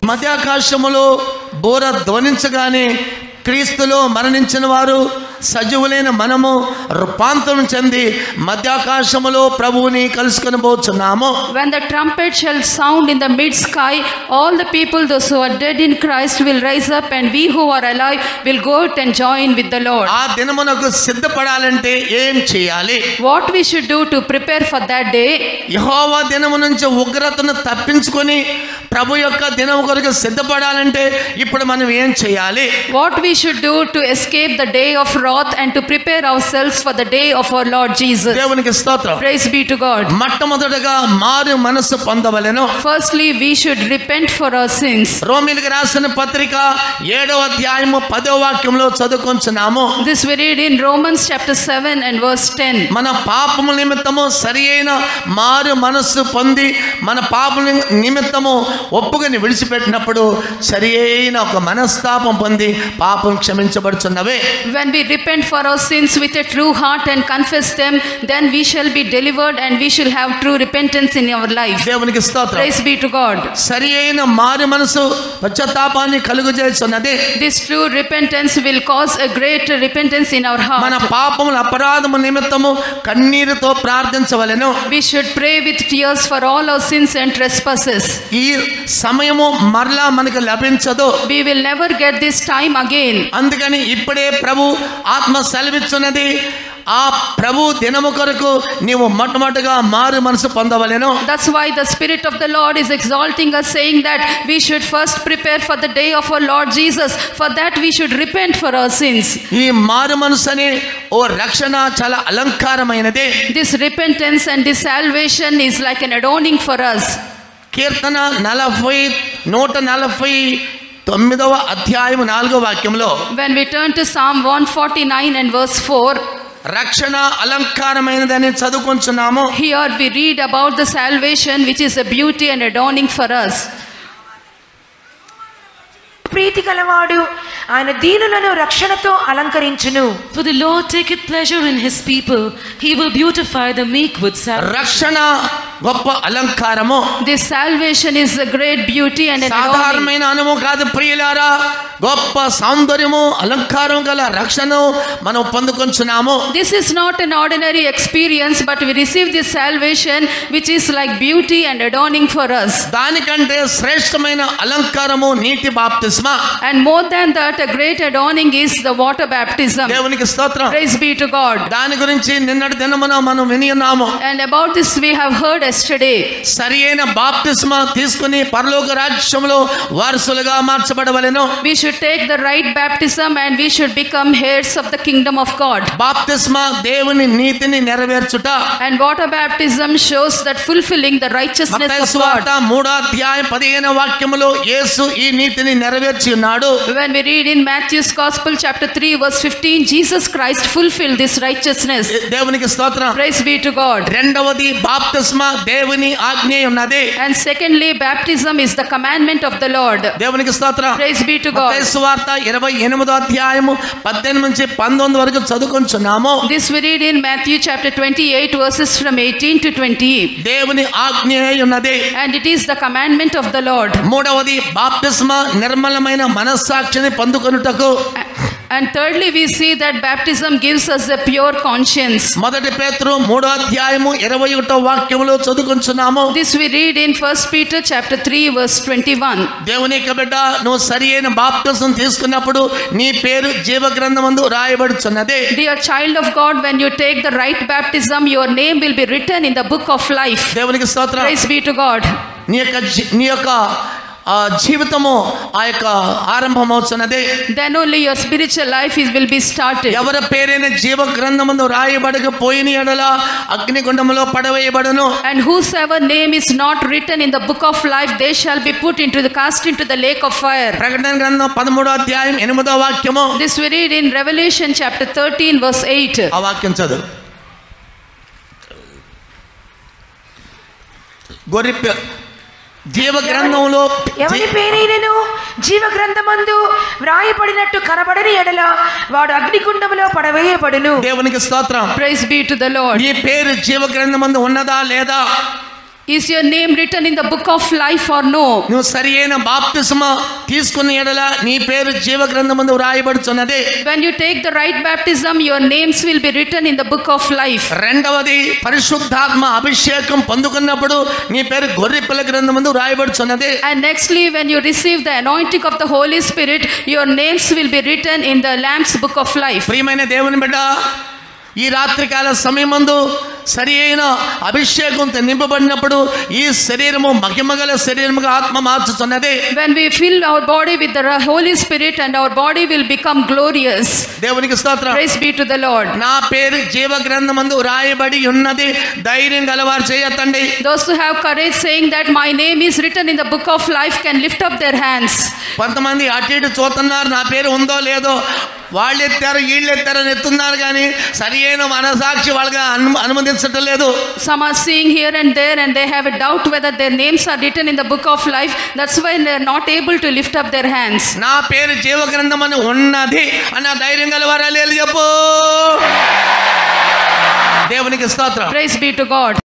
మధ్యాకాశములో బోర ధ్వనించగానే క్రీస్తులో మరణించిన వారు సజీవులైన మనము రూపాంతరం చెంది మధ్యాకాశములో ప్రభువుని కలుసుకొని పోతున్నాము. When the trumpet shall sound in the mid sky, all the people, those who are dead in Christ, will rise up, and we who are alive will go out and join with the Lord. ఆ దినమునకు సిద్ధపడాలంటే ఏం చేయాలి? What we should do to prepare for that day? యెహోవా దినము నుంచి ఉగ్రతను తప్పించుకొని ప్రభు యొక్క దినము కొరకు సిద్ధపడాలంటే ఇప్పుడు మనం ఏం చేయాలి? What we should do to escape the day of wrath and to prepare ourselves for the day of our Lord Jesus. దేవునికి స్తోత్రం. Praise be to God. మొట్టమొదటగా మారు మనసు పొందవలెను. Firstly, we should repent for our sins. రోమీయులకు రాసిన పత్రిక 7వ అధ్యాయము 10వ వాక్యంలో చదువుకొంచున్నాము. This we read in Romans chapter 7 and verse 10. మన పాపముల నిమిత్తము సరియైన మారు మనస్సు పొంది మన పాపముల నిమిత్తము ఒప్పుకొని విడిచిపెట్టినప్పుడు సరియైన ఒక మనస్తాపం పొంది పాపం క్షమించబడుచున్నవే. When we repent for our sins with a true heart and confess them, then we shall be delivered and we shall have true repentance in our life. దేవునికి స్తోత్రం. Praise be to God. సరియైన మారు మనసు పశ్చాత్తాపాన్ని కలుగజేస్తున్నది. This true repentance will cause a great repentance in our heart. మన పాపముల అపరాధము నిమిత్తము కన్నీరుతో ప్రార్థించవలెను. We should pray with tears for all our sins and trespasses. ఈ సమయము మరలా మనకు లభించదు. We will never get this time again. అందుకని ఇప్పుడే ప్రభు ఆత్మ సెలవిస్తున్నది, ఆ ప్రభు దినము కొరకు నీవు మొట్టమొదటిగా మారు మనసు పొందవలెను. That's why the Spirit of the Lord is exalting us, saying that we should first prepare for the day of our Lord Jesus. For that we should repent for our sins. ఈ మారు మనసు అనే ఓ రక్షణ చాలా అలంకారమైనది. This repentance and this salvation is like an adorning for us. కీర్తన 149వ అధ్యాయం 4వ వాక్యంలో When we turn to Psalm 149 and verse 4, రక్షణ అలంకారమైనదని చదువుకొంచున్నాము. here we read about the salvation which is a beauty and adorning for us. ప్రీతి గలవాడు ఆయన దీనులను రక్షణతో అలంకరించును. For the Lord taketh pleasure in his people, he will beautify the meek with salvation. రక్షణ గొప్ప అలంకారము. This salvation is a great beauty and an adorning. సాధారణమైన అనుభవం కాదు ప్రియులారా, గొప్ప సౌందర్యము అలంకారం గల రక్షణను మనం పొందుకొంచున్నాము. This is not an ordinary experience, but we receive this salvation which is like beauty and adorning for us. దానికంటే శ్రేష్టమైన అలంకారము నీటి బాప్తిస్మ. And more than that, a great adorning is the water baptism. దేవునికి స్తోత్రం. Praise be to God. దాని గురించి నిన్నటి దినమున మనం విని ఉన్నాము. And about this we have heard yesterday. సరియైన బాప్తిస్మ తీసుకుని పరలోక రాజ్యంలో వారసులుగా మార్చబడవలెను. We should take the right baptism and we should become heirs of the kingdom of God. బాప్తిస్మ దేవుని నీతిని నెరవేర్చుట. And water baptism shows that fulfilling the righteousness of God. 3వ అధ్యాయం 15వ వాక్యములో యేసు ఈ నీతిని నెరవేర్చి ఉన్నాడు. When we read in Matthew's Gospel chapter 3 verse 15, Jesus Christ fulfilled this righteousness. దేవునికి స్తోత్రం. Praise be to God. రెండవది బాప్తిస్మ దేవుని ఆజ్ఞ ఉన్నది. And secondly, baptism is the commandment of the Lord. దేవునికి స్తోత్రం. Praise be to God. మత్తయి సువార్త 28వ అధ్యాయము 18 నుంచి 19 వరకు చదువుకొంచున్నాము. This we read in Matthew chapter 28 verses from 18 to 20. దేవుని ఆజ్ఞ ఉన్నది. And it is the commandment of the Lord. మూడవది బాప్తిస్మ నిర్మలమైన మనస్సాక్షిని పొందుకొనుటకు. And thirdly, we see that baptism gives us a pure conscience. మొదటి పేతురు 3వ అధ్యాయము 21వ వాక్యములో చదువుకొంచున్నాము. This we read in 1 Peter chapter 3 verse 21. దేవుని యొక్క బిడ్డ, నువ్వు సరియైన బాప్తిసం తీసుకున్నప్పుడు నీ పేరు జీవ గ్రంథమందు రాయబడుచున్నది. Dear child of God, when you take the right baptism, your name will be written in the book of life. దేవునికి స్తోత్రం. Praise be to God. నీ యొక్క జీవితము ఆ యొక్క ఆరంభమవుతున్నది. Then only your spiritual life will be started. ఎవరి పేరైన జీవ గ్రంథమందు రాయబడకపోయిన యెడల అగ్నిగుండములో పడవేయబడును. And whosoever name is not written in the book of life, they shall be put into the cast into the lake of fire. ప్రకటన గ్రంథం 13వ అధ్యాయం 8వ వాక్యము. This we read in Revelation chapter 13 verse 8. ఆ వాక్యం చదువు. గొర్రె జీవ గ్రంథంలో ఎవరి పేరైనను జీవ గ్రంథమందు వ్రాయబడినట్టు కనబడని ఎడల వాడు అగ్నికుండములో పడవేయబడును. దేవునికి స్తోత్రం. Praise be to the Lord. ఈ పేరు జీవ గ్రంథమందు ఉన్నదా లేదా? Is your name written in the book of life or no? నువ్వు సరి అయిన బాప్తిస్మా తీసుకున్న ఎడల నీ పేరు జీవ గ్రంథమందు వ్రాయబడుచున్నది. When you take the right baptism, your names will be written in the book of life. రెండవది పరిశుద్ధాత్మ అభిషేకం పొందుకున్నప్పుడు నీ పేరు గొర్రె పిల్ల గ్రంథమందు వ్రాయబడుచున్నది. And nextly, when you receive the anointing of the Holy Spirit, your names will be written in the Lamb's book of life. ప్రియమైన దేవుని బిడ్డ, ఈ రాత్రికాల సమయమందు సరి అయిన అభిషేకంతో నింపబడినప్పుడు ఈ శరీరము మహిమగల శరీరముగా ఆత్మ మార్చుతున్నది. When we fill our body with the Holy Spirit, and our body will become glorious. దేవునికి స్తోత్రం. Praise be to the Lord. నా పేరు జీవ గ్రంథమందు రాయబడి ఉన్నది, ధైర్యం గలవారు చేయొద్దండి. Those who have courage, saying that my name is written in the book of life, can lift up their hands. కొంతమంది అటు ఇటు చూస్తున్నారు, నా పేరు ఉందో లేదో, వాళ్ళు ఎత్తారు వీళ్ళు ఎత్తారని ఎత్తున్నారు, కానీ సరి అయిన మనసాక్షి వాళ్ళగా అనుమతించటం లేదు. Some are seeing here and there, and they have a doubt whether their names are written in the book of life. That's why they are not able to lift up their hands. నా పేరు జీవ గ్రంథం అని ఉన్నది అన్న ధైర్యం గలవారా లేదు చెప్పు. దేవునికి స్తోత్రం. Praise be to God.